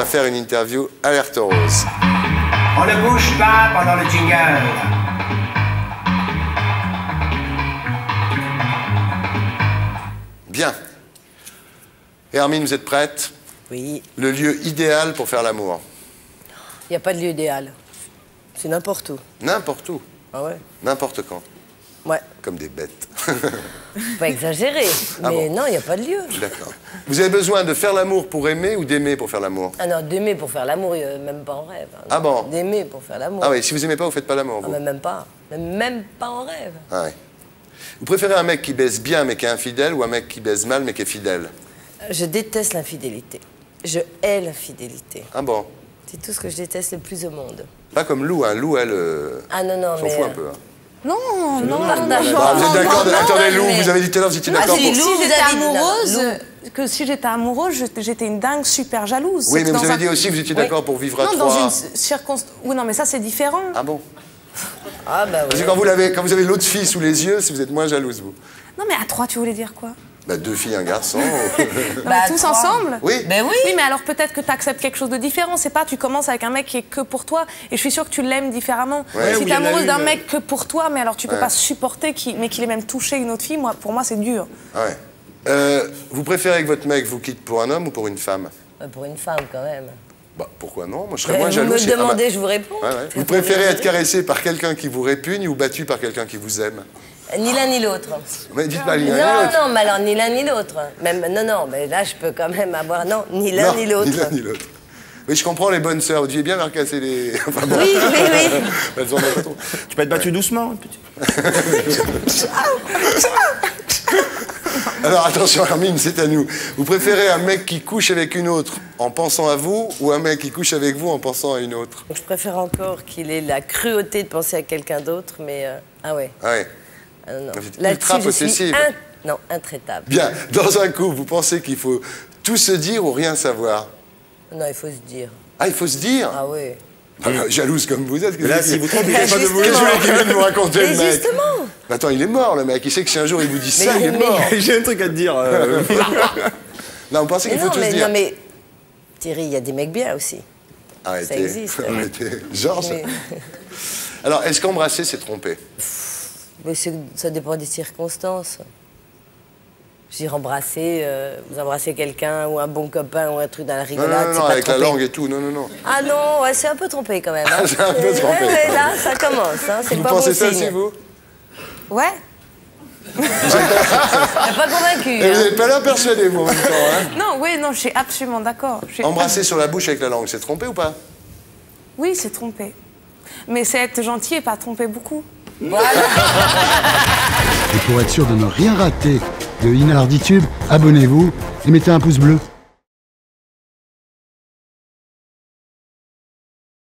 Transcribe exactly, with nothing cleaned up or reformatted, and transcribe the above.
faire une interview Alerte Rose. On ne bouge pas pendant le jingle. Bien. Hermine, vous êtes prête? Oui. Le lieu idéal pour faire l'amour? Il n'y a pas de lieu idéal. C'est n'importe où. N'importe où? Ah ouais? N'importe quand? Ouais. Comme des bêtes. Pas exagéré, Ah mais bon? non, il n'y a pas de lieu. D'accord. Vous avez besoin de faire l'amour pour aimer ou d'aimer pour faire l'amour? Ah non, d'aimer pour faire l'amour, euh, même pas en rêve. hein. Ah bon? D'aimer pour faire l'amour. Ah oui, si vous aimez pas, vous faites pas l'amour, Ah, vous? mais même pas. Même, même pas en rêve. Ah oui. Vous préférez un mec qui baise bien mais qui est infidèle ou un mec qui baise mal mais qui est fidèle? Je déteste l'infidélité. Je hais l'infidélité. Ah bon? C'est tout ce que je déteste le plus au monde. Pas comme Lou, hein. Lou, elle euh, Ah non, non, s'en mais... fout un euh, peu. Hein. Non, non, Partage. Ah, vous êtes d'accord? non, non, Attendez, Lou, mais- vous avez dit tout à l'heure, vous étiez Ah, d'accord si, pour... Lou, Si vous j'étais avez dit- amoureuse, Lou. que si j'étais amoureuse, je- j'étais une dingue super jalouse. Oui, C'est mais que vous dans avez un- dit aussi que vous étiez Oui. d'accord pour vivre à Non, trois. dans une circonstance... Oui, non, mais ça, c'est différent. Ah bon? Ah bah Parce oui. que quand vous, l'avez, quand vous avez l'autre fille sous les yeux, si vous êtes moins jalouse, vous. Non, mais à trois, tu voulais dire quoi? Bah, deux filles, un garçon. Non, mais Bah, tous trois. ensemble? Oui. Ben oui. Oui, mais alors peut-être que tu acceptes quelque chose de différent. C'est pas, tu commences avec un mec qui est que pour toi, et je suis sûre que tu l'aimes différemment. Ouais, si ou t'es il y en a amoureuse d'un une- mec que pour toi, mais alors tu peux Ouais. pas supporter, qui, mais qu'il ait même touché une autre fille, moi, pour moi, c'est dur. Ah ouais. Euh, vous préférez que votre mec vous quitte pour un homme ou pour une femme? Bah, pour une femme, quand même. Bah, pourquoi non? Moi, je serais Mais moins vous jaloux. me si- ah bah- demandez, je vous réponds. Ouais, ouais. Vous préférez être caressé par quelqu'un qui vous répugne ou battu par quelqu'un qui vous aime? Ni l'un ni l'autre. Mais dites pas l'un ni Non, l'autre. non, mais alors ni l'un ni l'autre. Même, non, non, mais là, je peux quand même avoir... Non, ni l'un Non, ni l'autre. Ni l'un ni l'autre. Oui, je comprends les bonnes sœurs. Vous deviez bien leur casser les... Enfin, bon. Oui, oui, oui. Elles en ont pas trop. Tu peux être battu doucement, petit. Alors attention, Hermine, c'est à nous. Vous préférez un mec qui couche avec une autre en pensant à vous ou un mec qui couche avec vous en pensant à une autre? Je préfère encore qu'il ait la cruauté de penser à quelqu'un d'autre, mais... euh, Ah ouais. Ah ouais. Ah non, non. Vous êtes Là-dessus, ultra je suis possessive. in- Non, intraitable. Bien, dans un couple, vous pensez qu'il faut tout se dire ou rien savoir? Non, il faut se dire. Ah, il faut se dire? Ah oui. Ah, bah, jalouse comme vous êtes. Là, si vous trompez, Qu'est-ce pas de vous. que vous voulez qu'il vienne nous raconter, Mais le mec? justement. Mais attends, il est mort, le mec. Il sait que si un jour il vous dit ça, Mais- il est mais- mort. J'ai un truc à te dire. euh, Non, vous pensez Mais qu'il faut non, tout mais, se dire? non, mais... Thierry, il y a des mecs bien aussi. Arrêtez. ça existe. Arrêtez. Georges. Mais, Alors, est-ce qu'embrasser, c'est tromper? mais c'est- ça dépend des circonstances. Je veux dire, embrasser, euh, vous embrassez quelqu'un ou un bon copain ou un truc dans la Non, rigolade, non, non, c'est non, pas avec la tromper. langue et tout. Non, non, non. Ah non, ouais, c'est un peu trompé quand même. hein. C'est un peu Ouais, trompé. ouais, là, ça commence. Hein, c'est Vous pas pensez bon ça signe. aussi, vous? Ouais. T'es pas convaincu. Et vous Hein. n'êtes pas là persuadé, vous, en même temps, hein? Non, oui, non, je suis absolument d'accord. Je suis Embrasser sur la bouche avec la langue, c'est tromper ou pas? Oui, c'est tromper. Mais c'est être gentil et pas tromper beaucoup. Voilà. Et pour être sûr de ne rien rater de Inarditube, abonnez-vous et mettez un pouce bleu.